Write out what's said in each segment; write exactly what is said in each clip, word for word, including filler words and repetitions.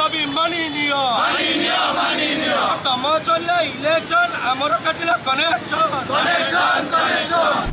दाबी मानि नियो मानि नियो मानि नियो तम चले इलेक्शन हमर कटिला कनेक्शन कनेक्शन कनेक्शन।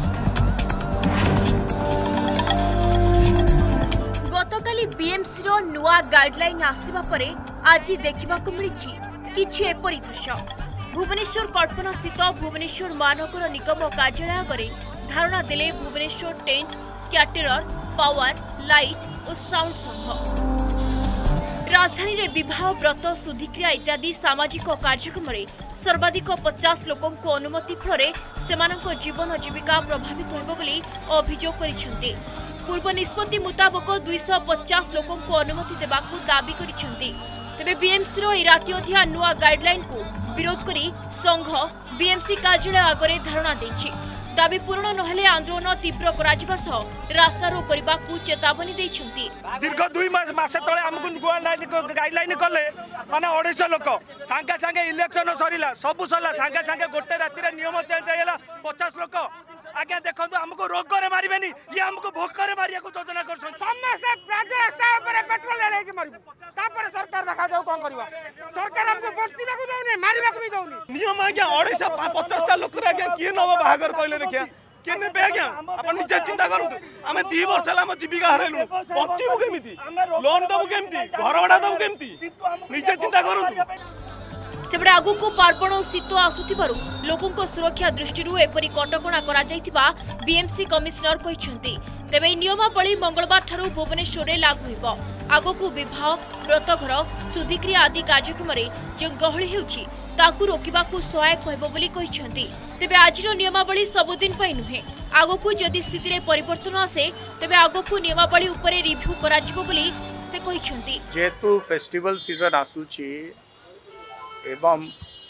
गतकाली बीएमसी रो नुआ गाइडलाइन आसीबा परे आज देखा मिली किछि एपरि दृश्य। भुवनेश्वर कल्पना स्थित भुवनेश्वर महानगर निगम कार्यालय आगे धारणा देले Bhubaneswar tent caterer power light और साउंड संघ। राजधानी रे विवाह व्रत सुधिक्रिया इत्यादि सामाजिक कार्यक्रम रे सर्वाधिक पचास लोकों को अनुमति फल सेमानक जीवन जीविका प्रभावित होइबो बोली अभियोग करिसेंती। पूर्व निष्पत्ति मुताबक दुई सौ पचास लोकों को अनुमति देबाकू दाबी करिसेंती। तेबे बीएमसी रो राति अधिया नुआ गाइडलाइन को विरोध करी संघ बीएमसी कार्यालय आगे धारणा देछि। दाबी पूर्ण नहेले आंदोलन तीव्र कराजिबा सह रास्ता रोक करबाकू चेतावनी दैछंती। दीर्घ दुई मास मासे तळे हमकु गाइडलाइन कले माने अढ़ाई लोक सांगे सांगे इलेक्शन सरीला सब सरला सांगे सांगे गोटे राति रे नियम चेंज हैला पचास लोक आज्ञा देखंतु हमको रोग करे मारिबेनी ये हमको भोग करे मारिया को योजना करछन। समस्त राज्य रास्ता ऊपर पेट्रोल लेके मारिबो तापर सरकार देखा जाऊ कोन करबा। सरकार हमको बंचिबा को दउनी मारिबा को भी दउनी। नियम आज्ञा अढ़ाई पचास टा लोक रे आज्ञा के नव बाहागर कहले देखिया के ने बे आज्ञा अपन निजे चिंता करंतु। आमे दो वर्ष ला हम जीविका हरेलु बचिबु केमिति लोन दबु केमिति घर भड़ा दबु केमिति निजे चिंता करंतु। सेबडे आगु को पार्वण और शीत आसुथिबारु लोकों को सुरक्षा दृष्टि एपरी कटकणा करा जायतिबा बीएमसी कमिशनर कहिसेंती। तेबे नियमावली मंगलवार ठारू भुवनेश्वर रे लागू हेबो। आगु को विवाह व्रतघर सुधिक्रिया आदि कार्यक्रम रे जे गहଳି हेउची ताकू रोकिबाकू सहायक होइबो बोली कहिसेंती। तेबे आजिरो नियमावली सबुदिन पई नुहे। आगु को जदि स्थिति रे परिवर्तन आसे तेबे आगु को नियमावली उपरे रिव्यू करा जिवो बोली से कहिसेंती। जेतु फेस्टिवल सीजन आसुची एवं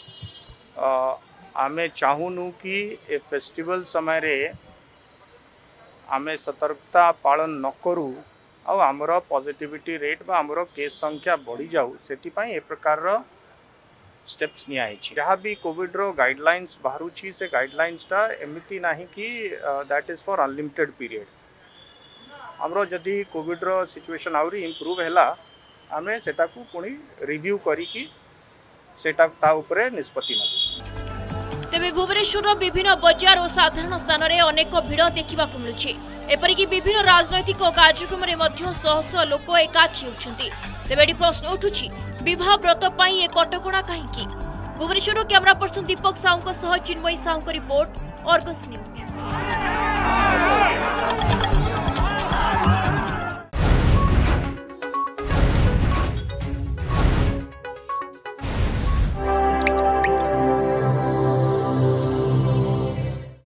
आमे चाहूनु कि ए फेस्टिवल समय रे आमे सतर्कता पालन न करू और आमर पॉजिटिविटी रेट बा आमर केस संख्या बढ़ी जाऊ सेति पई ए प्रकार रो स्टेप्स निया है। जहाँ भी कोविड रो गाइडलाइंस बाहरुची से गाइडलाइंस टा एमिति नाही कि that is for unlimited period. हमरो जदि कोविड रो सिचुएशन आउरी इंप्रूव हैला आमे सेटा को पुणी रिव्यू करी कि सेटा ता उपरे निष्पत्ति नबु। तेबे भुवनेश्वर विभिन्न बजार और साधारण स्थान रे अनेक भिड़ देखा मिलुछि। एपरिकी विभिन्न राजनैतिक कार्यक्रम रे मध्य शह शह लोक एकाठी होउछन्ति। तेबे एडी प्रश्न उठुछि विवाह व्रत पई ए कटकणा काहेकि। भुवनेश्वर कैमरा पर्सन दीपक साहू सह Chinmayi Sahu report Argus news.